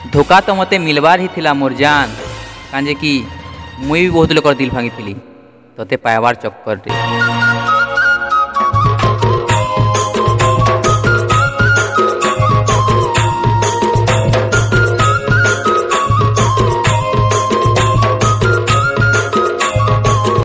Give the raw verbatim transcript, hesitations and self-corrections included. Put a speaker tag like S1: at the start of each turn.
S1: धोखा तो मते मिलवार ही थिला मोर जान काजे कि मुई भी बहुत लोकर दिल भांगी थिली तोते पाइबार चक्कर रे।